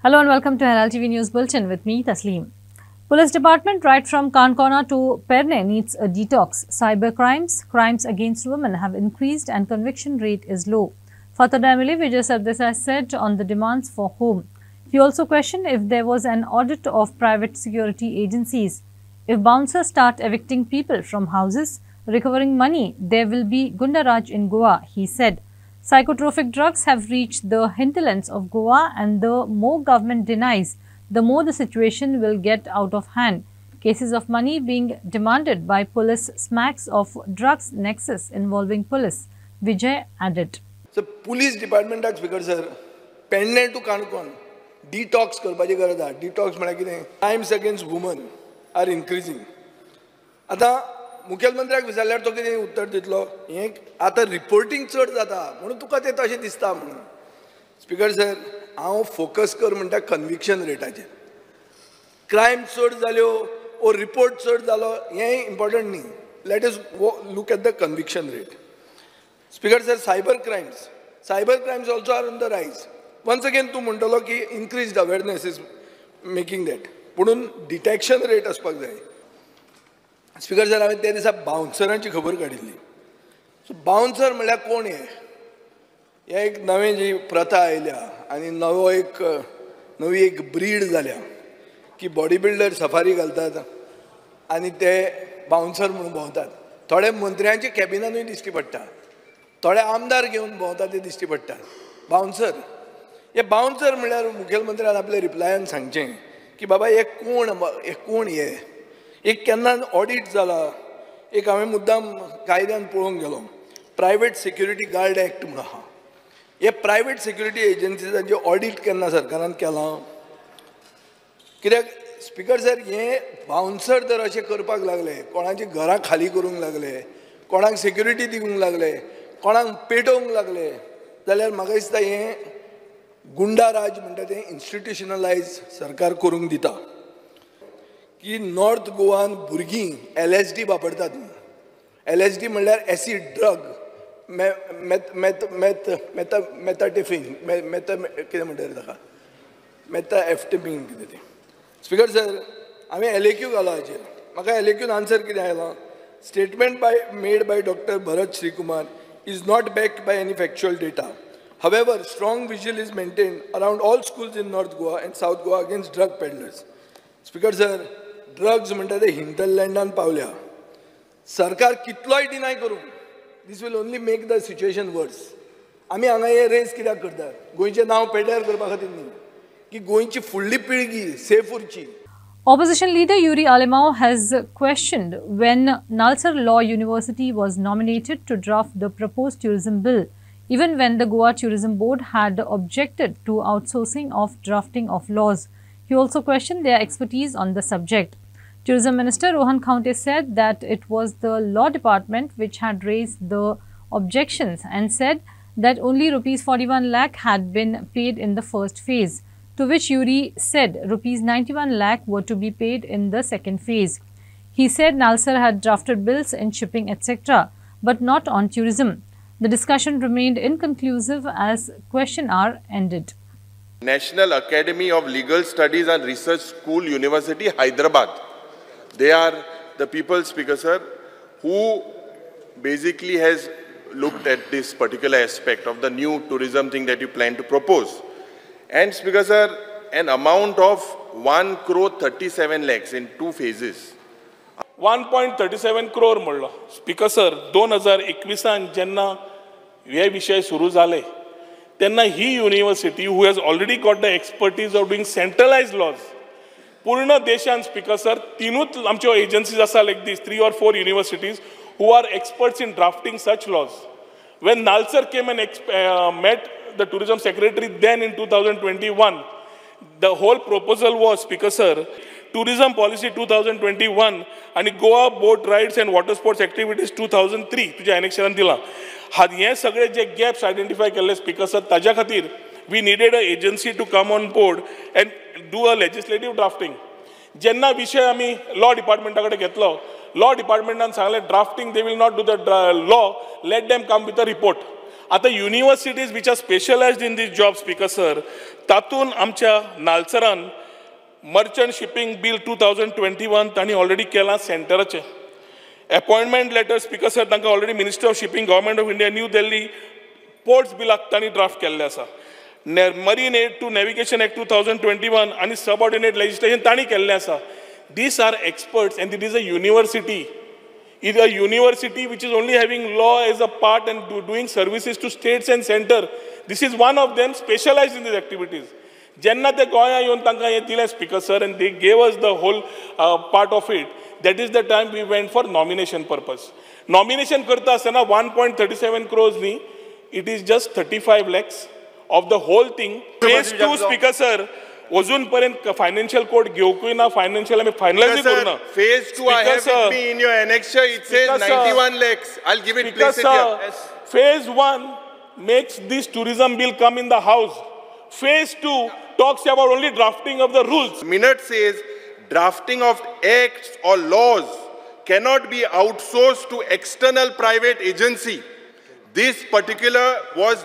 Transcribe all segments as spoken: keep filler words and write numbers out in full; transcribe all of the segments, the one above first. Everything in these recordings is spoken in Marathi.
Hello and welcome to Herald T V News Bulletin with me, Tasleem. Police Department right from Kankona to Perne needs a detox. Cyber crimes, crimes against women have increased and conviction rate is low. Father Emily Vijay Sardesai said on the demands for home. He also questioned if there was an audit of private security agencies. If bouncers start evicting people from houses, recovering money, there will be Gundaraj in Goa, he said. Psychotropic drugs have reached the hinterlands of Goa, and the more government denies, the more the situation will get out of hand. Cases of money being demanded by police smacks of drugs nexus involving police, Vijay added. So, police department speaker sir, Penne to Kankon, detox करपाची गरज आहा. Detox म्हळ्यार कितें? Crimes against women are increasing. आता मुख्यमंत्र्याक विचारल्यार तो कितें उत्तर दितलो? हे आता रिपोर्टिंग चड जाता म्हणून तुका तें तशें दिसता म्हणून. स्पीकर सर, हांव फोकस कर म्हणटा कन्विक्शन रेटाचेर. क्रायम चड जाल्यो ओ रिपोर्ट चड जालो हें इम्पॉर्टंट न्ही. Let us look at the conviction rate. Speaker sir, cyber crimes cyber crimes also are on the rise. Once again तूं म्हणटलो की increased awareness is making that, पुणून डिटेक्शन रेट आसपाक जाय. स्पीकर सर, हांवें त्या दिसा बाउन्सरांची खबर काडिल्ली. सो बाउन्सर म्हळ्यार कोण हे? हे एक नवें जी प्रथा आयल्या आनी नवो एक नवी एक ब्रीड जाल्या की बॉडी बिल्डर सफारी घालतात आनी ते बाउन्सर म्हणून भोंवतात. थोडे मंत्र्यांच्या कॅबिनानूय दिश्टी पडटा, थोडे आमदार घेवन भोंवतात ते दिश्टी पडटात. बाउन्सर हे बाउन्सर म्हळ्यार मुखेलमंत्र्यान आपल्या रिप्लायान सांगचें की बाबा हे कोण हे कोण हे एक केन्ना ऑडिट जाला. एक हांवें मुद्दाम कायद्यान पळोवंक गेलो, प्रायवेट सिक्युरिटी गार्ड एक्ट म्हणून आहा. हे प्रायवेट सिक्युरिटी एजन्सीजांचे ऑडिट केन्ना सरकारान केलां? कित्याक स्पीकर सर, हे बाउन्सर जर अशें करपाक लागले, कोणाची घरां खाली करूंक लागले, कोणाक सिक्युरिटी दिवंक लागले, कोणाक पेटोवंक लागले, जाल्यार म्हाका दिसता हें गुंडाराज म्हणटा तें इन्स्टिट्युशनलायज सरकार करूंक दिता. की नॉर्थ गोवान भुरगीं एल एस डी वापरतात. एल एस डी म्हणल्यार acid drug, meth meth meth मेथ मेथाटेफीन मेथ कितें म्हणटात ताका मेथा एफ्टेमीन कितें तें. स्पीकर सर, हांवें एल ए क्यू घालो हाचेर. म्हाका एल ए क्यून आन्सर कितें आयलां? Statement by made by doctor Bharat Shrikumar is not backed by any factual data. However, strong vigil is maintained around all schools in North Goa and South Goa against drug peddlers. Speaker sir, drugs म्हणटा ते हिंटरलँडान पावल्या. सरकार कितलोय डिनाय करूं, this will only make the situation worse. आमी हांगा हे रेस कित्याक करतात? गोंयचें नांव पेड्यार करपा खातीर न्ही, की गोंयची फुडली पिळगी सेफ उरची. Opposition leader Yuri Alemao has questioned when Nalsar Law University was nominated to draft the proposed tourism bill, even when the Goa Tourism Board had objected to outsourcing of drafting of laws. He also questioned their expertise on the subject. Tourism Minister Rohan Khaunte said that it was the Law Department which had raised the objections and said that only rupees forty-one lakh had been paid in the first phase, to which Yuri said rupees ninety-one lakh were to be paid in the second phase. He said Nalsar had drafted bills in shipping et cetera, but not on tourism. The discussion remained inconclusive as question hour ended. National Academy of Legal Studies and Research School, University, Hyderabad. They are the people, Speaker sir, who basically has looked at this particular aspect of the new tourism thing that you plan to propose. And Speaker sir, an amount of one crore thirty-seven lakhs in two phases. one point three seven crore म्हणलो. स्पीकर सर, दोन हजार एकवीसान जेन्ना हे विषय सुरू जाले तेन्ना ही university who has already got the expertise of doing centralise laws पूर्ण देशान स्पीकर सर तिनूच आमच्यो एजन्सीज आसा like these three or four universities who are experts in drafting such laws. When NALSAR came and met the tourism secretary then in two thousand twenty one, the whole proposal was, Speaker sir, tourism policy two thousand twenty-one and Goa boat rides and water sports activities two thousand three तुझ्या एनेक्शनान दिला. हात हे सगळे जे गॅप्स आयडेंटिफाय केले स्पीकर सर, ताज्या खातीर we needed a agency to come on board and do a legislative drafting. जेन्ना विषय आमी लॉ डिपार्टमेंटा कडेन घेतलो, लॉ डिपार्टमेंटान सांगलें drafting they will not do the law, let them come with a report. आता universities which are specialised in these job speaker sir, तातून आमच्या नालसरान merchant shipping bill two thousand twenty one तांणी ऑलरेडी केलां सेंटराचें. अपॉइंटमेंट लेटर स्पीकर सर तांकां already minister of shipping government of India new Delhi ports बिलाक तांणी ड्राफ्ट केल्लें आसा. Marine aid to navigation act two thousand twenty one आनी सबऑर्डिनेट लेजिस्लेशन तांणी केल्लें आसा. These are experts and it is a university. It is a university which is only having law as a part and do, doing services to states and center. This is one of them specialized in these activities. Jenna te goya yon tanga ye dile speaker sir and they gave us the whole uh, part of it. That is the time we went for nomination purpose. Nomination karta asana one point three seven crores ni. It is just thirty-five lakhs of the whole thing. Phase two speaker sir. अजून पर्यंत फायनान्शियल कोड घेवकूय ना, फायनान्शियल आमी फायनलाइज करना. Phase two I have with me in your annexure, it says ninety-one lakhs. I'll give it, place it here. Phase one makes this tourism bill come in the house. Phase two talks about only drafting of the rules. Minute says drafting of acts or laws cannot be outsourced to external private agency. This particular was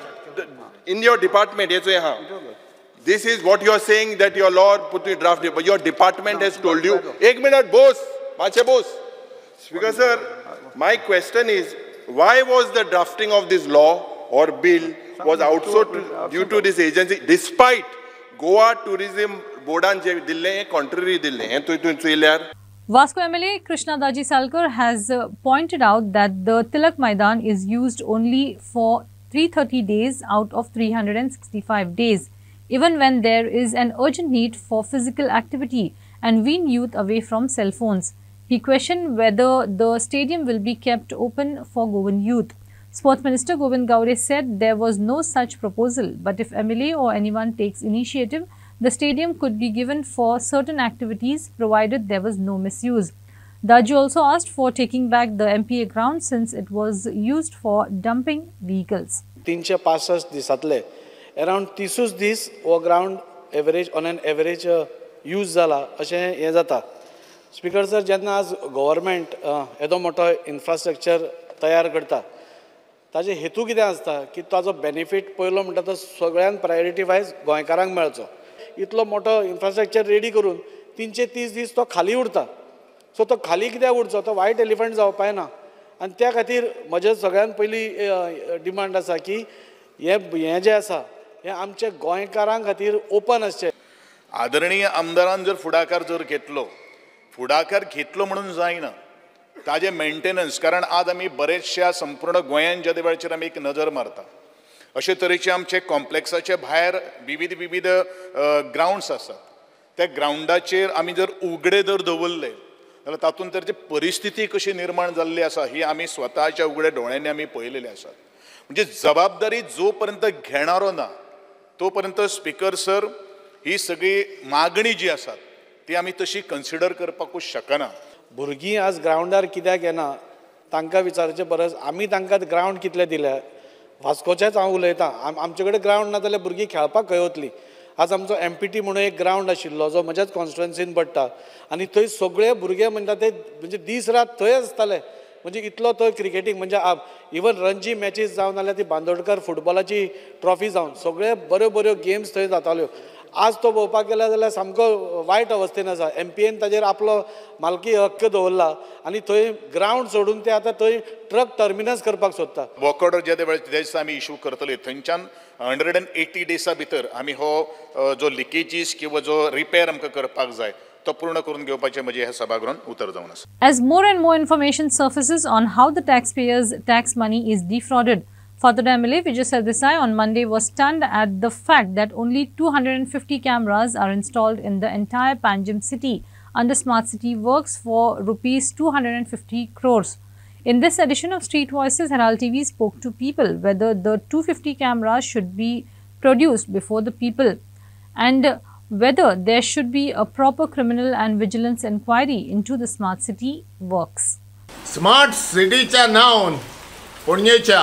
in your department. Yes, yeah. This is what you are saying that your law put in draft, but your department has told you. Ek minute, boss. Mache boss. Speaker sir, my question is, why was the drafting of this law or bill was outsourced due to this agency, despite Goa Tourism Board and dille contrary dille? And to to ilyar. Vasco M L A Krishna Daji Salkar has uh, pointed out that the Tilak Maidan is used only for three hundred thirty days out of three hundred sixty-five days. Even when there is an urgent need for physical activity and wean youth away from cell phones. He questioned whether the stadium will be kept open for Goan youth. Sports Minister Govind Gaure said there was no such proposal, but if M L A or anyone takes initiative, the stadium could be given for certain activities provided there was no misuse. Daji also asked for taking back the M P A ground since it was used for dumping vehicles. तीनशे पासष्ट दिसातले अराउंड तीसूच दीस हो ground average on an average use जाला अशें हें जाता. स्पीकर सर, जेन्ना आज गव्हर्मेंट येदो मोठो इन्फ्रास्ट्रक्चर तयार करता ताजे हेतू कितें आसता की ताजो बेनिफीट पयलो म्हणटा तो सगळ्यान प्रायोरिटी वायज गोंयकारांक मेळचो. इतलो मोठो इन्फ्रास्ट्रक्चर रेडी करून तिनशे तीस दीस तो खाली उरता. सो तो खाली कित्याक उरचो, तो वायट एलिफंट जावपाय ना. आनी त्या खातीर म्हजें सगळ्यान पयली डिमांड आसा की हे हें जें आसा हें आमच्या गोंयकारां खातीर ओपन आसचें. आदरणीय आमदारान जर फुडाकार जर घेतलो फुडाकार घेतलो म्हणून जायना, ताजे मेंटेनन्स, कारण आज आमी बरेचशा संपूर्ण गोंयान ज्या वेळाचेर आमी एक नजर मारता अशे तरेचे आमचे कॉम्प्लेक्साचे भायर विविध विविध ग्राउंड्स आसात. त्या ग्राउंडाचेर आमी जर उगडे जर दवरले जाल्यार तातूंत तर परिस्थिती कशी निर्माण जाल्ली आसा ही आमी स्वताच्या उगड्या दोळ्यांनी आमी पळयलेली आसा. म्हणजे जबाबदारी जो पर्यंत घेणारो ना तो पर्यंत स्पीकर सर ही सगळी मागणी जी आसा ती आमी तशी कन्सिडर करपाकूच शकना. भुरगीं आज ग्राउंडार कित्याक येना तांकां विचारचे परस आमी तांकां ग्राउंड कितले दिल्या. वास्कोचेच हांव उलयतां, आमचे कडेन ग्राउंड ना जाल्यार भुरगीं खेळपाक खंय वतलीं. आज आमचो एम पी टी म्हणून एक ग्राउंड आशिल्लो जो म्हज्याच कॉन्स्टिट्युएन्सीन पडटा आनी थंय सगळे भुरगे म्हणटा ते म्हणजे दीस रात थंय आसताले. म्हणजे इतलो तो क्रिकेटींग म्हणजे इवन रणजी मॅचीस जावन नाल्यार ती बांदोडकर फुटबॉलाची ट्रॉफी जावन सगळे बऱ्यो बऱ्यो गेम्स थंय जाताल्यो. आज तो पळोवपाक गेला जाल्यार सामको वायट अवस्थेन आसा. एम पी एन ताजेर आपलो मालकी हक्क दवरला आनी थंय ग्राउंड सोडून ते आतां थंय ट्रक टर्मिनस करपाक सोदता. वर्क ऑर्डर जे दिसा आमी इश्यू करतले थंयच्यान हंड्रेड एंड एटी डेसा भितर आमी हो जो लिकेजीस किंवा जो रिपेर आमकां करपाक जाय तो पूर्ण करून घेवपाचें म्हजें ह्या सभागृहान उतर जावन आसा. As more and more information surfaces on how the taxpayers' tax money is defrauded, Father M L A Vijay Sardesai on Monday was stunned at the fact that only two hundred fifty cameras are installed in the entire Panjim city under Smart City works for rupees two hundred fifty crores. In this edition of Street Voices, Herald T V spoke to people whether the two hundred fifty cameras should be produced before the people and whether there should be a proper criminal and vigilance inquiry into the Smart City works. Smart Cityच्या नावन पुणेच्या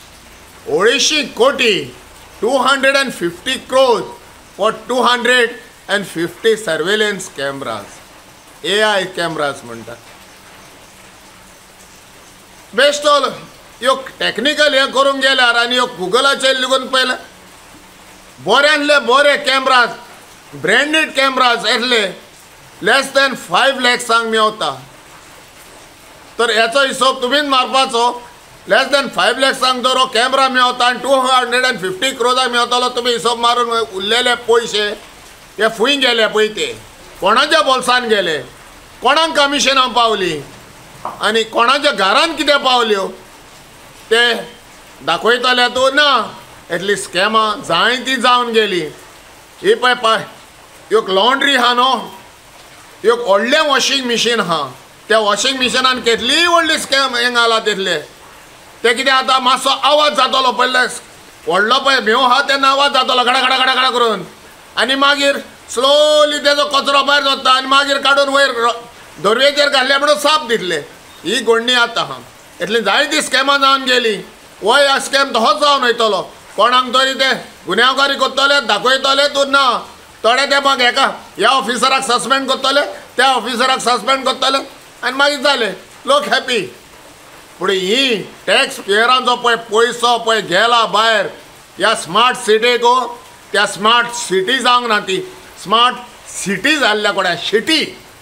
अडीचशे कोटी two hundred fifty crores for two hundred fifty surveillance cameras, A I cameras म्हणतात. Best all ह्यो टॅक्निकल हे करूंक गेल्यार आनी ह्यो गुगलाचेर लिगून पयलें बऱ्यांतले बरे कॅमराज ब्रँडेड कॅमराज येतले लेस दॅन फायव लॅक्सांक मेवता. तर हेचो हिशोब तुमीच मारपाचो. लेस दॅन फायव लॅक्सांक जर हो कॅमेरा मेवता आनी टू हंड्रेड अँड फिफ्टी क्रोजांक मेवतालो तुमी हिशोब मारून उरलेले पयशे हे फूंय गेले पळय ते कोणाच्या बोल्सान गेले, कोणाक कमिशनां पावली आनी कोणाच्या घरान कितें पावल्यो ते दाखयतले तूं ना. एटली स्कॅमां जायतीं जावन गेली. ही पळय पळय एक लॉन्ड्री आहा न्हू, एक व्हडलें वॉशींग मिशीन आहा. त्या वॉशींग मिशिनान केटली व्हडली स्कॅम हें घाला तितले ते कितें आतां मातसो आवाज जातलो पयले व्हडलो पळय मेव आहा तेन्ना आवाज जातलो घडा घडा घडा घडा करून आनी मागीर स्लोली तेजो कचरो भायर जाता आनी मागीर काडून वयर धरवेचेर घाल्ले म्हणून साप दितले. ही घडणी आतां आहा. इतली जायतीं स्कॅमां जावन गेली. हो ह्या स्कॅम तसोच जावन वयतलो. कोणाक तरी ते गुन्यांवकारी करतले दाखयतले तूं ना. थोडे ते मग हेका ह्या ऑफिसराक सस्पेंड करतले त्या ऑफिसराक सस्पेंड करतले आनी मागीर जाले लोक हॅपी. पूण ही टॅक्स पेयरांचो पळय पयसो पळय गेला भायर ह्या स्मार्ट सिटीक त्या स्मार्ट सिटी जावंक ना ती स्मार्ट सिटी जाल्ल्या कोड्या सिटी.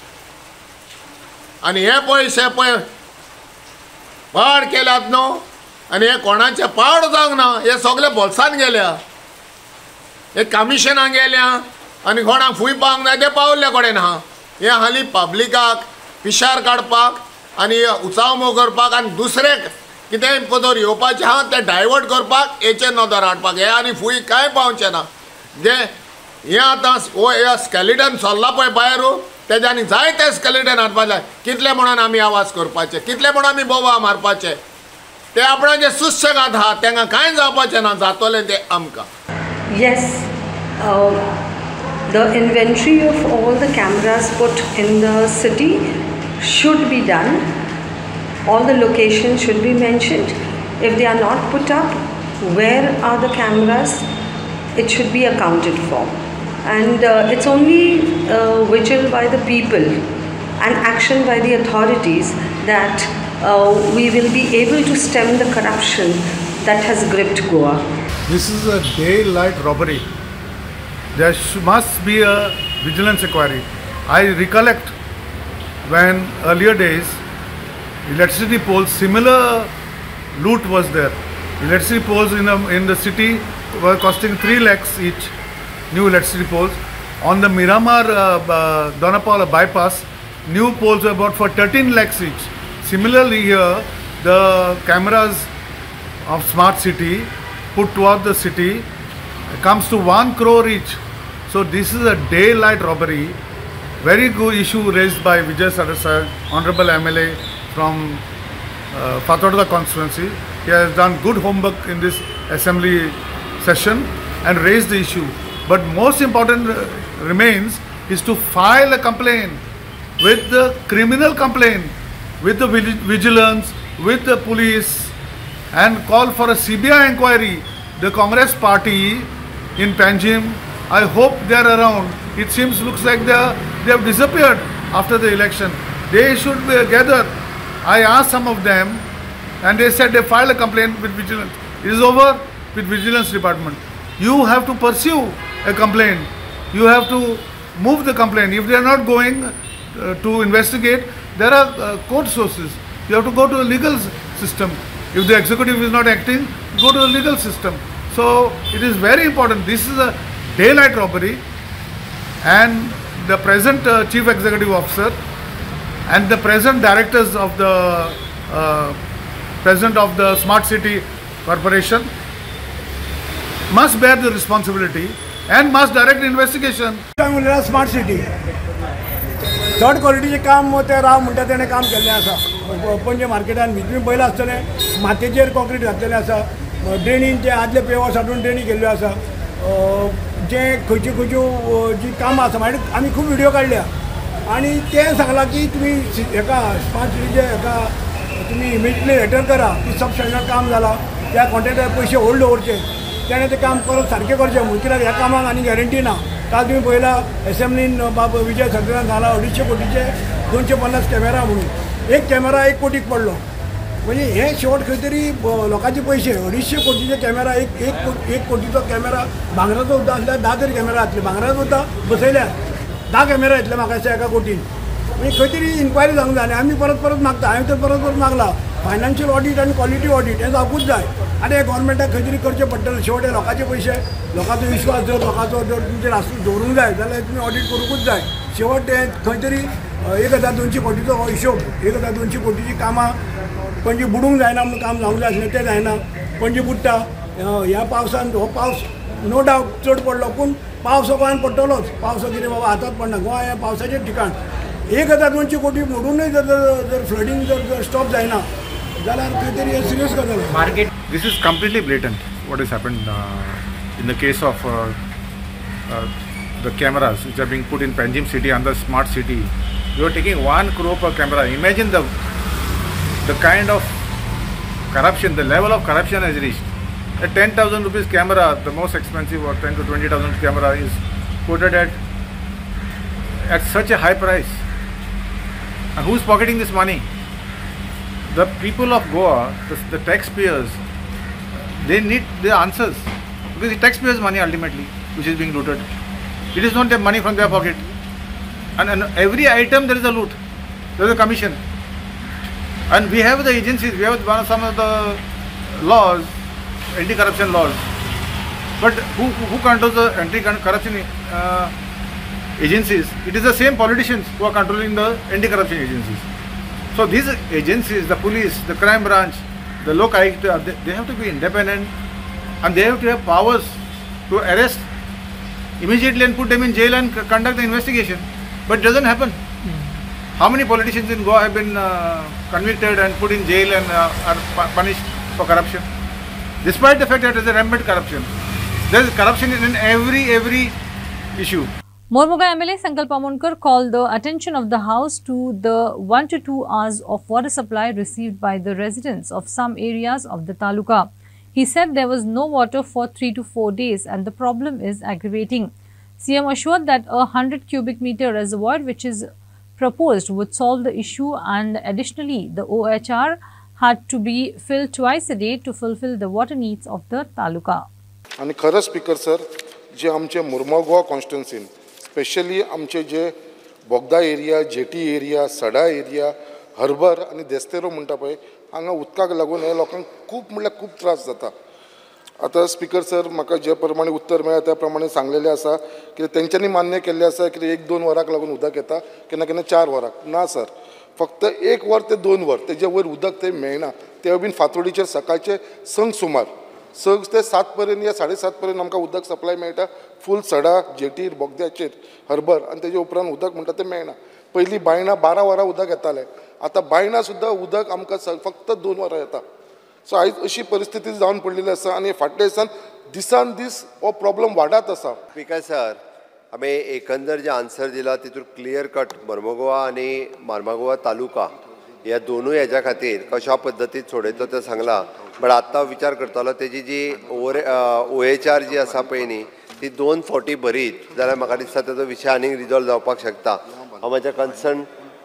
आनी हे पयशे पळय पाड केल्यात न्हू आनी हे कोणाचे पाड जावंक ना. हे सगळे बोल्सान गेल्या. हे कमिशनां गेल्या आनी कोणाक फूय पावंक जाय ते पावल्ले कडेन आहा. हे हालीं पब्लिकाक पिशार काडपाक आनी उचावमो करपाक आनी दुसरे कितेंय पदर येवपाचें आहा तें डायवर्ट करपाक हेचेर नदर हाडपाक. हे आनी फूय कांय पावचें ना. जे हें आतां हो हे स्केलिटन चल्ला पळय भायर तेजे आनी जाय ते स्केलिटन हाडपाक जाय. कितले म्हणून आमी आवाज करपाचे, कितले म्हणून आमी बोवा मारपाचे. ते आपणाचे सुशेगाद आहा तांकां कांय जावपाचें ना. जातलें तें आमकां. Yes, uh, the inventory of all the cameras put in the city should be done. All the locations should be mentioned. If they are not put up, where are the cameras? It should be accounted for. And uh, it's only uh, vigil by the people and action by the authorities that uh, we will be able to stem the corruption that has gripped Goa. This is a daylight robbery. There must be a vigilance inquiry. I recollect when earlier days electricity poles, similar loot was there. Electricity poles in, a, in the city were costing three lakhs each, new electricity poles. On the Miramar uh, uh, Donapala bypass, new poles were bought for thirteen lakhs each. Similarly here, the cameras of smart city put toward the city comes to one crore each. So this is a daylight robbery. Very good issue raised by Vijay Sarasar, Honorable M L A from uh, Fathoda constituency. He has done good homework in this assembly session and raised the issue. But most important uh, remains is to file a complaint with the criminal complaint, with the vigilance, with the police, and call for a C B I inquiry. The Congress party in Panjim, I hope they are around. It seems, looks like they, are, they have disappeared after the election. They should be gathered. I asked some of them and they said they filed a complaint with vigilance. It is over with vigilance department. You have to pursue a complaint. You have to move the complaint. If they are not going uh, to investigate, there are uh, court sources. You have to go to the legal system. If the executive is not acting, go to the legal system. So it is very important. This is a daylight robbery, and the present uh, chief executive officer and the present directors of the uh, president of the Smart City Corporation must bear the responsibility and must direct the investigation. Smart City. Third क्वालिटीचे काम ते राव म्हणटा तेणें काम केल्लें आसा. पणजे मार्केटान भितून पयलें आसतलें मातयेचेर कॉन्क्रीट घातलेलें आसा. ड्रेनीन ते आदले पेवर साठून ड्रेनी केल्ल्यो आसा. जे खंयच्यो खंयच्यो जी कामां आसा म्हणजे आमी खूब व्हिडियो काडल्या आनी तें सांगलां की तुमी हेका स्मार्ट सिटीचे हेका तुमी इमिजिएटली लेटर करा की सब स्टँडर्ड काम जालां त्या कॉन्ट्रॅक्टर पयशे होल्ड दवरचे तेणें तें काम परत सारकें करचें म्हणून कित्याक ह्या कामाक आनी गॅरंटी ना. काल तुम्ही पहिला असेंब्लीन बाब विजय सरकारान सांगला अडीचशे कोटीचे दोनशे पन्नास कॅमेरा म्हणून एक कॅमेरा एक कोटीक पडलो म्हणजे हे शेवट खंय तरी लोकांचे पैसे अडीचशे कोटीचे कॅमेरा एक एक कोटी एक कोटीचो कॅमेरा भांगराचो सुद्दां आसल्यार धा तरी कॅमेरा आसले भांगराचो सुद्दां बसयल्यात धा कॅमेरा येतले म्हाका दिसता एका कोटीन म्हणजे खंय तरी इन्क्वायरी जावंक जाय आनी आमी परत परत मागता हांवें तर परत परत मागला फायनान्शियल ऑडिट आनी क्वॉलिटी ऑडिट हें जावपूच जाय आनी हे गोवोरमेंटाक खंय तरी करचें पडटलें शेवट हे लोकांचे पयशे लोकांचो विश्वास जर लोकांचो जर तुमचेर आसूं दवरूंक जाय जाल्यार तुमी ऑडिट करूंकूच जाय शेवट ते खंय तरी एक हजार दोनशे कोटीचो हो हिशोब एक हजार दोनशे कोटीची कामां पणजी बुडूंक जायना म्हणून काम जावंक जाय आसलें तें जायना पणजी बुडटा ह्या पावसान हो पावस नो डावट चड पडलो पूण पावस हो गोंयांत पडटलोच पावस कितें बाबा हातांत पडना गोंय हें पावसाचें ठिकाण एक हजार दोनशे कोटी मोडूनय जर जर फ्लडिंग जर जर स्टॉप जायना जाल्यार खंय तरी हें सिरियस गजाल market this is completely blatant what is happened in the case of the cameras which are being put in Panjim city and the smart city. You are taking one crore per camera. Imagine the the kind of corruption, the level of corruption has reached. A ten thousand rupees camera, the most expensive, or ten to twenty thousand camera, is quoted at at such a high price. And who's pocketing this money? The people of Goa, the, the taxpayers, they need the answers because the taxpayers' money ultimately, which is being looted. It is not their money from their pocket. And, and every item there is a loot. There is a commission. And we have the agencies, we have one of some of the laws, anti-corruption laws. But who, who controls the anti-corruption uh, agencies? It is the same politicians who are controlling the anti-corruption agencies. So these agencies, the police, the crime branch, the local, they, they have to be independent and they have to have powers to arrest immediately and put them in jail and conduct the investigation. But it doesn't happen. Mm. How many politicians in Goa have been uh, convicted and put in jail and uh, are punished for corruption? Despite the fact that there is a rampant corruption. There is corruption in every, every issue. Mormuga M L A Sankalp Amonkar called the attention of the House to the one to two hours of water supply received by the residents of some areas of the taluka. He said there was no water for three to four days and the problem is aggravating. C M assured that a one hundred cubic meter reservoir which is proposed would solve the issue, and additionally the O H R had to be filled twice a day to fulfill the water needs of the taluka. आणि खरं स्पीकर सर, जे आमचे मुरमाड गोवा कॉन्स्टिट्युन्सीन स्पेशली आमचे जे Bogda area, jetty area, Sada area, harbour आणि देस्तेरो म्हणटा पळय, हांगा उदकाक लागून हे लोकांक खूब म्हणल्यार खूब त्रास जाता. आता स्पीकर सर, म्हाका जे प्रमाणे उत्तर मेळ्ळा त्या प्रमाणे सांगलेलें आसा की तेंच्यांनी मान्य केल्लें आसा की एक दोन वरांक लागून उदक येता, केन्ना केन्ना चार वरांक. ना सर, फक्त एक वर ते दोन वर तेजे वयर उदक थंय मेळना. ते बीन फातोडीचेर सकाळचे संक सुमार संक ते सात पर्यंत या साडे सात पर्यंत आमकां उदक सप्लाय मेळटा. फूल सडा, जेटीर, बोगद्याचेर, हर्बर आनी तेजे उपरांत उदक म्हणटा तें मेळना. पयलीं बायणां बारा वरां उदक येतालें, आतां बायणां सुद्दां उदक आमकां फक्त दोन वरां येता. सो आयज अशी परिस्थिती जावन पडलेली आसा आनी फाटल्या दिसान दिसान दीस हो प्रॉब्लेम वाडत आसा. स्पीकर सर, आमी एकंदर जे आन्सर दिला तितून क्लियर कट मर्मगोवा आनी मार्मागोवा तालुका ह्या दोनूय हेज्या खातीर कशा पद्दतीन सोडयतलो तें सांगलां. बट आतां विचार करतलो तेजी G over O H R G आसा पळय न्ही, ती दोन फावटी भरीत जाल्यार म्हाका दिसता तेजो विशय आनीक रिजॉल्व जावपाक शकता. हांव म्हाज्या कन्सर्न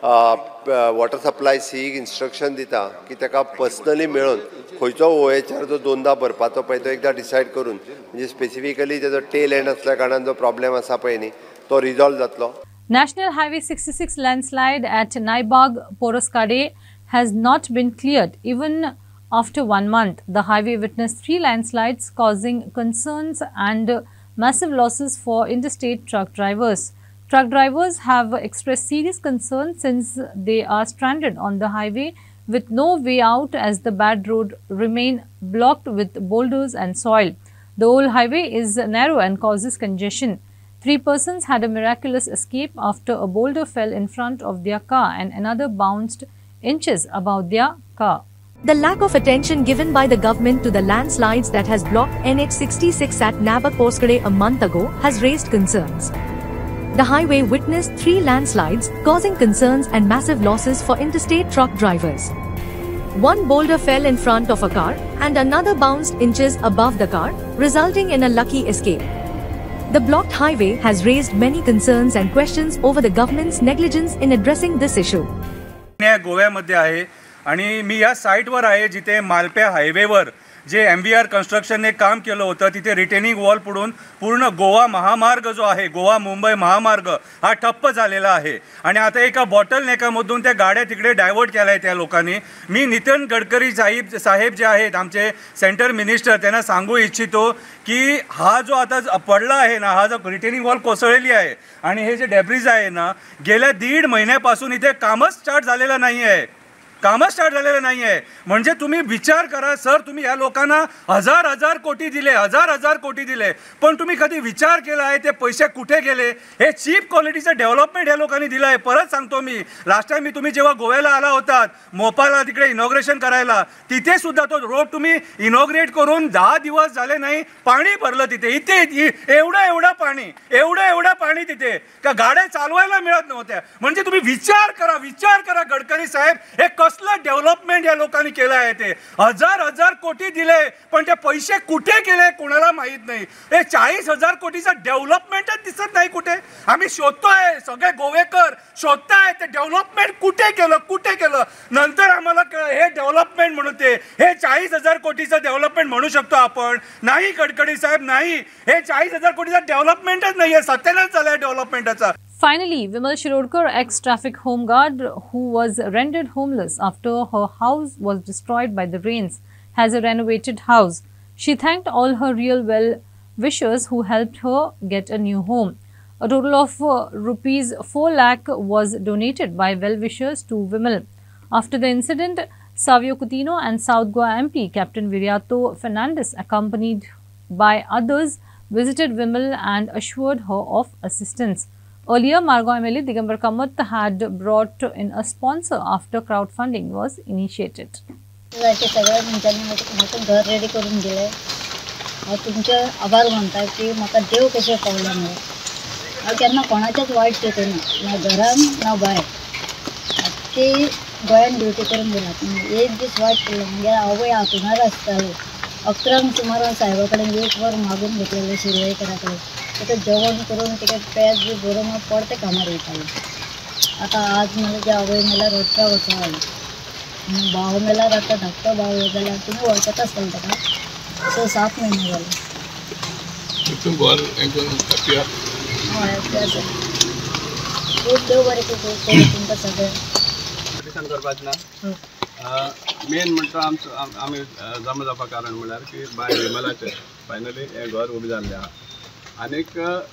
वॉटर सप्लाय सीक इन्स्ट्रक्शन दिता की ताका पर्सनली मेळून खंयचो ओ एच आर जो दोनदा भरपाचो पळय तो एकदां डिसायड करून, म्हणजे स्पेसिफिकली तेजो टेल एंड आसल्या कारणान जो प्रॉब्लेम आसा पळय न्ही तो रिजॉल्व जातलो. National Highway sixty-six landslide at Naibag Poroskade has not been cleared even after one month. The highway witnessed three landslides causing concerns and massive losses for interstate truck drivers. Truck drivers have expressed serious concern since they are stranded on the highway with no way out as the bad road remain blocked with boulders and soil. The whole highway is narrow and causes congestion. Three persons had a miraculous escape after a boulder fell in front of their car and another bounced inches above their car. The lack of attention given by the government to the landslides that has blocked N H sixty-six at Naibag Poroskade a month ago has raised concerns. The highway witnessed three landslides causing concerns and massive losses for interstate truck drivers. One boulder fell in front of a car and another bounced inches above the car, resulting in a lucky escape. The blocked highway has raised many concerns and questions over the government's negligence in addressing this issue. गोव्यामध्ये आहे आणि मी या साईटवर आहे जिथे मालप्या हायवेवर जे एम व्ही आर कन्स्ट्रक्शनने काम केलं होतं तिथे रिटेनिंग वॉल पडून पूर्ण गोवा महामार्ग जो आहे गोवा मुंबई महामार्ग हा ठप्प झालेला आहे आणि आता एका बॉटल नेकामधून त्या गाड्या तिकडे डायव्हर्ट केल्या आहेत त्या लोकांनी. मी नितीन गडकरी साहेब साहेब जे आहेत आमचे सेंटर मिनिस्टर त्यांना सांगू इच्छितो की हा जो आता पडला आहे ना, हा जो रिटेनिंग वॉल कोसळलेली आहे आणि हे जे डेब्रिज आहे ना, गेल्या दीड महिन्यापासून इथे कामच स्टार्ट झालेलं नाही आहे कामच स्टार्ट झालेलं नाही आहे. म्हणजे तुम्ही विचार करा सर, तुम्ही या लोकांना हजार हजार कोटी दिले हजार हजार कोटी दिले पण तुम्ही कधी विचार केला आहे ते पैसे कुठे गेले? हे चीप क्वालिटीचं डेव्हलपमेंट या लोकांनी दिलं आहे. परत सांगतो मी, लास्ट टाइम मी तुम्ही जेव्हा गोव्याला आला होतात मोपाला तिकडे इनॉग्रेशन करायला, तिथे सुद्धा तो रोड तुम्ही इनॉग्रेट करून दहा दिवस झाले नाही, पाणी भरलं तिथे. इथे एवढं एवढं पाणी एवढं एवढं पाणी तिथे का गाड्या चालवायला मिळत नव्हत्या. म्हणजे तुम्ही विचार करा विचार करा गडकरी साहेब, हे कसलं डेव्हलपमेंट या लोकांनी केलं आहे. ते हजार हजार कोटी दिले पण ते पैसे कुठे गेले कोणाला माहीत नाही. हे चाळीस हजार कोटीचं डेव्हलपमेंटच दिसत नाही कुठे. आम्ही शोधतोय, सगळे गोवेकर शोधताय ते डेव्हलपमेंट कुठे केलं कुठे केलं. नंतर आम्हाला हे डेव्हलपमेंट म्हणून ते हे चाळीस हजार कोटीचं डेव्हलपमेंट म्हणू शकतो आपण? नाही गडकरी साहेब, नाही. हे चाळीस हजार कोटीचं डेव्हलपमेंटच नाही आहे, सत्यानाश झालं आहे डेव्हलपमेंटचा. Finally, Vimal Shirodkar, ex-traffic home guard who was rendered homeless after her house was destroyed by the rains, has a renovated house. She thanked all her real well-wishers who helped her get a new home. A total of uh, rupees four lakh was donated by well-wishers to Vimal. After the incident, Savio Coutinho and South Goa M P Captain Viriato Fernandes, accompanied by others, visited Vimal and assured her of assistance. Earlier, Margao M L A Digambar Kamath had brought in a sponsor after crowdfunding was initiated. सगळ्या मनशांनी म्हाका घर रेडी करून दिले. हांव तुमचे आभार मानता की म्हाका देव कशें पावलो म्हणून. हांव केन्ना कोणाचेच वायट चिंतना, ना घरान ना भायर. ती गोंयान ड्युटी करून दिला. एक दीस वायट केलो म्हणजे आवय हातुनार आसताली. अकरांक सुमार साहेबा कडेन एक वर मागून घेतलेले शिरवयकरा कडेन. तिथे जेवण करून तिथे पेज बी भरून मग पडते कामार वयताले. आतां आज म्हणजे जे आवय मेल्यार रडटा वचूंक लागली. भाव मेल्यार आतां धाकटो भाव हे जाल्यार तुमी वळखता आसतलें ताका. स सात म्हयने जाले. हय हॅप्पी आसा. खूब देव बरें करूं तुमकां सगळें. करपाचें ना. मेन म्हणटा आमचो आमी जमा जावपा कारण म्हळ्यार की बाय विमलाचेर फायनली हें घर उबें जाल्लें आहा. आनीक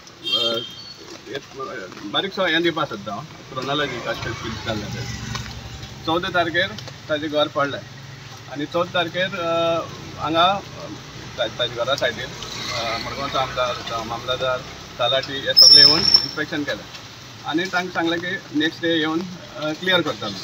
बारीकसो हें दिवपा सोदता हांव क्रोनॉलॉजी कशें कितें जाल्लें तें. चवदा तारखेर ताजें घर पडलें आनी चवदा तारखेर हांगा ताजे घरा सायडीन मडगांवचो आमदार मामलेदार तलाटी हे सगळे येवन इन्स्पेक्शन केलें आनी तांकां सांगलें की नेक्स्ट डे येवन क्लियर करतलो.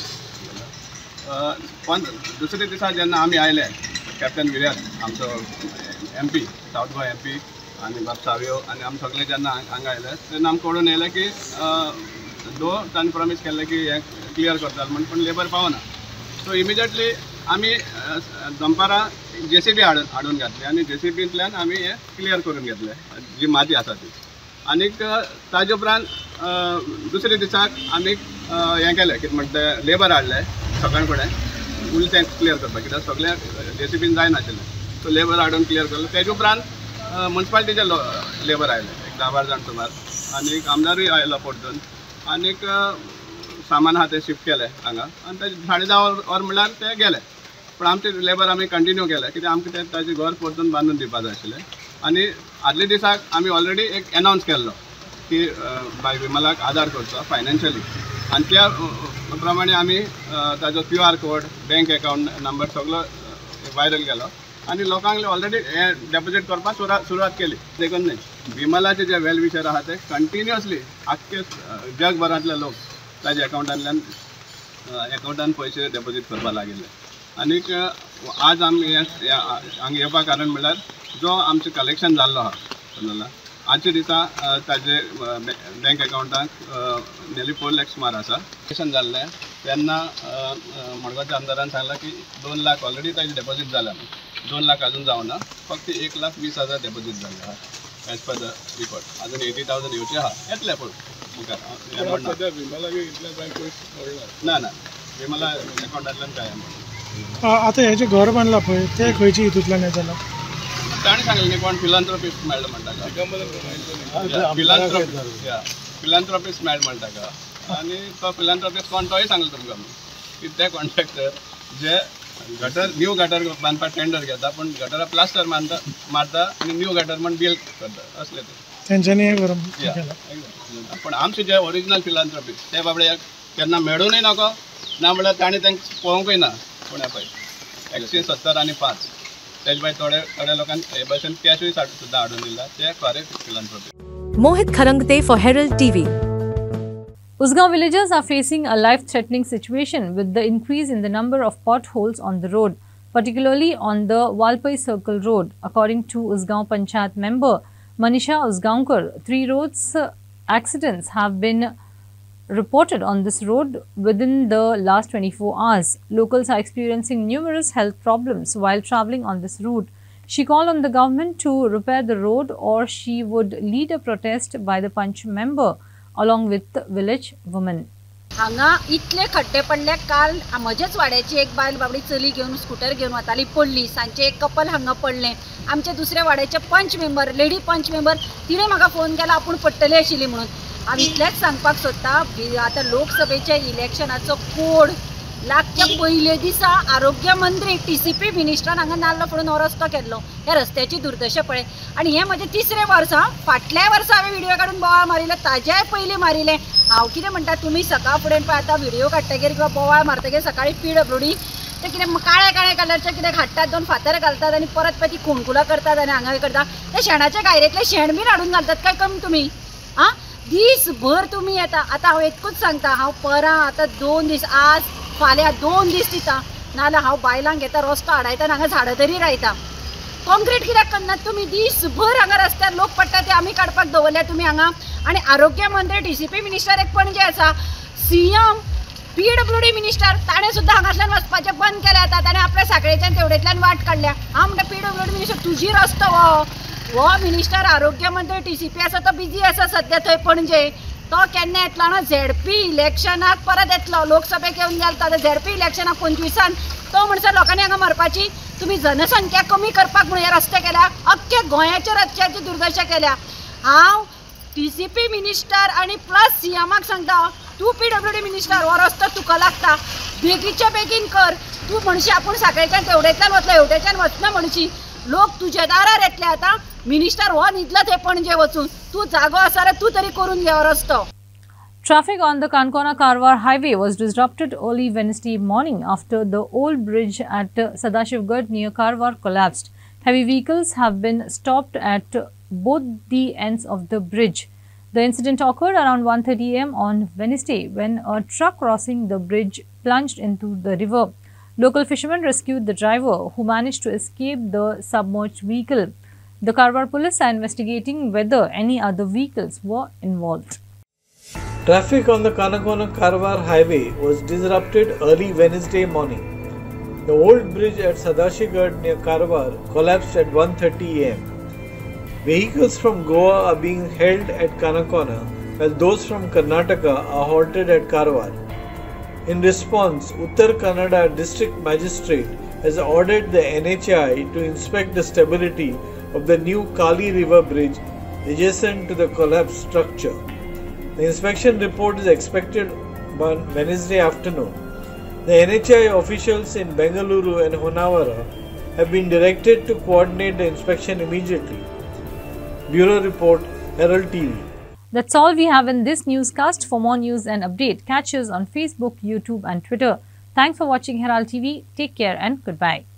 पण दुसरे दिसा जेन्ना आमी आयले कॅप्टन विर्यात आमचो M P south Goa M P आनी बाब सावियो आनी आमी सगळे जेन्ना हांगा आयले तेन्ना आमकां कळून येयलें की दो तांणी प्रॉमीस केल्लें की हें क्लियर करतलो म्हण पूण लेबर पावना. सो इमिजिएटली आमी दनपारां जे सी बी हाडून हाडून घातली आनी जे सी बींतल्यान आमी हें क्लियर करून घेतलें जी माती आसा ती. आनीक ताजे उपरांत दुसरे दिसाक आमी हें केलें कितें म्हणटा तें लेबर हाडलें सकाळ फुडें उरलें तें क्लियर करपाक कित्याक सगळ्या जे सी बीन जायनाशिल्लें. सो लेबर हाडून क्लियर केलें. तेजे उपरांत म्युन्सिपालिटीचे लेबर आयले एक धा बारा जाण सुमार आनीक आमदारूय आयलो परतून आनीक सामान आहा तें शिफ्ट केलें हांगा आनी तेजे साडे धा वर म्हणल्यार ते गेले. पूण आमचे लेबर आमी कंटिन्यू केले कित्याक आमकां तें ताजें घर परतून बांदून दिवपा जाय आशिल्लें. आनी आदले दिसाक आमी ऑलरेडी एक एनावन्स केल्लो की बाय विमलाक आदार करचो फायनान्शियली आनी त्या प्रमाणे आमी ताजो Q R code bank account number सगळो वायरल केलो आनी लोकांक ऑलरेडी हे डेपोजीट करपाक सुरवात सुरवात केली. देखून न्ही विमलाचे जे वेल विशर आहा ते कंटिन्युअसली आख्खे जगभरांतले लोक ताजे अकावंटांतल्यान अकावंटान पयशे डेपोजीट करपाक लागिल्ले. आनीक आज आमी हांगा येवपा कारण म्हणल्यार जो आमचें कलेक्शन जाल्लो आहा आजचे दिसा ताजे बँक अकावंटाक नियरली फोर लॅक्स सुमार आसा. कलेक्शन जाल्लें तेन्ना मडगांवच्या आमदारान सांगलां की दोन लाख ऑलरेडी ताजे डेपोजीट जाल्या. दोन लाख अजून जावना, फक्त एक लाख वीस हजार डेपोजीट जाल्ले आहा एज पर द रिपोर्ट. अजून एटी थावजंड येवचे आहा येतले पूण मुखार ना ना विमला अकावंटांतल्यान काय आता हे जे घर बांधला पळय ते खंयची हितूंतल्यान हें जालां ताणें सांगलें न्ही कोण फिलांथ्रोपिस्ट मेळ्ळो म्हणटा फिलांथ्रोपिस्ट मेळ्ळो म्हणटा आनी तो फिलांथ्रोपिस्ट कोण तोय सांगलो तुमकां की ते कॉन्ट्रॅक्टर जे गटर न्यू गटर बांदपाक टेंडर घेता पूण गटरा प्लास्टर मारता मारता आनी न्यू गटर म्हण बिल्ड करता असले ते तेंच्यांनी हें करून पूण आमचे जे ओरिजिनल फिलांथ्रोपिस्ट ते बाबडे केन्ना मेळूनय नाको ना म्हणल्यार ताणें तांकां पळोवंकूय ना पूण पळय एकशे सत्तर आनी पांच तेजे भायर थोडे थोड्या लोकांक हे भाशेन कॅशूय सुद्दां हाडून दिला ते खरे philanthropist. Mohit Kharangte for Herald T V. Usgaon villagers are facing a life-threatening situation with the increase in the number of potholes on the road, particularly on the Walpai Circle Road. According to Usgaon Panchayat member Manisha Usgaonkar, three roads uh, accidents have been reported on this road within the last twenty-four hours. Locals are experiencing numerous health problems while travelling on this route. She called on the government to repair the road or she would lead a protest by the Panch member along with village women. हांगा इतले खड्डे पडले. काल म्हजेच वाड्याची एक बायल बाबडी चली घेऊन स्कूटर घेऊन वताली पडली. सांचे एक कपल हांगा पडले. आमचे दुसरे वाड्याचे पंच मेंबर लेडी पंच मेंबर तिणे म्हाका फोन केला आपूण पडटली आशिल्ली म्हणून. हांव इतलेंच सांगपाक सोदता आतां लोकसभेच्या इलेक्शनाचो कोड लागच्या पयले दिसा आरोग्य मंत्री टीसीपी मिनिस्टरान हांगा नाल्ल फोडून हो रस्तो केल्लो. ह्या रस्त्याची दुर्दशा पळय. आनी हें म्हजें तिसरें वर्स हां. फाटल्या वर्सा हांवें व्हिडिओ काडून बोवाळ मारिल्ले ताज्याय पयलीं मारिल्लें. हांव कितें म्हणटा तुमी सकाळ फुडें पळय आतां व्हिडिओ काडटकीर किंवा बोवाळ मारतकीर सकाळीं पीडब्ल्यूडी ते कितें काळे काळे कलरचे कितें हाडटात दोन फातर घालतात आनी परत पळय ती खुणकुलां करतात आनी हांगा करतात. ते शेणाच्या गायरेंतले शेण बीन हाडून घालतात काय कमी तुमी आं दीसभर तुमी येता. आतां हांव एकूच सांगता हांव परां आतां दोन दीस आज फाल्यां दोन दीस दिता नाल्यार हांव बायलांक घेता रस्तो हाडायता हांगा झाडां तरी रायता. कॉन्क्रीट कित्याक करनात तुमी? दीसभर हांगा रस्त्यार लोक पडटा ते आमी काडपाक दवरल्या तुमी हांगा. आनी आरोग्य मंत्री डीसीपी मिनिस्टर एक पणजे आसा. सीएम पीडब्ल्यूडी मिनिस्टर ताणें सुद्दां हांगासल्यान वचपाचें बंद केलें आतां. ताणें आपल्या साखळेच्यान तेवडेंतल्यान वाट काडल्या. हांव म्हणटा पीडब्ल्यूडी मिनिस्टर तुजी रस्तो हो हो मिनिस्टर आरोग्य मंत्री टीसीपी आसा तो बिजी आसा सद्या थंय पणजे. तो केन्ना येतलो ना झेडपी इलेक्शनाक परत येतलो. लोकसभेक येवन गेलो आतां झेडपी इलेक्शनाक पंचवीसान तो म्हणसर लोकांनी हांगा मरपाची. तुमी जनसंख्या कमी करपाक म्हणून हे रस्ते केल्या. अख्ख्या गोंयाच्या रस्त्याची दुर्दशा केल्या. हांव टीसीपी मिनिस्टर आनी प्लस सीएमाक सांगता तूं पीडब्ल्यूडी मिनिस्टर हो रस्तो तुका लागता बेगीच्या बेगीन कर. तूं म्हणशी आपूण साखळेच्यान तेवडेंतल्यान वतलो हेवटेच्यान वचना म्हणशी. लोक तुज्या दारार येतले आतां. मिनिस्टर हो न्हिदला थंय पणजे वचून. तूं जागो आसा रे तूं तरी करून घे हो रस्तो. Traffic on the Kankona-Karwar highway was disrupted early Wednesday morning after the old bridge at Sadashivgarh near Karwar collapsed. Heavy vehicles have been stopped at both the ends of the bridge. The incident occurred around one thirty a m on Wednesday when a truck crossing the bridge plunged into the river. Local fishermen rescued the driver, who managed to escape the submerged vehicle. The Karwar police are investigating whether any other vehicles were involved. Traffic on the Kankona-Karwar highway was disrupted early Wednesday morning. The old bridge at Sadashivgarh near Karwar collapsed at one thirty a m Vehicles from Goa are being held at Kankona, while those from Karnataka are halted at Karwar. In response, Uttar Kannada District Magistrate has ordered the N H A I to inspect the stability of the new Kali River Bridge adjacent to the collapsed structure. The inspection report is expected on Wednesday afternoon. The N H A I officials in Bengaluru and Honavara have been directed to coordinate the inspection immediately. Bureau Report, Herald T V. That's all we have in this newscast. For more news and update, catch us on Facebook, YouTube and Twitter. Thanks for watching Herald T V. Take care and goodbye.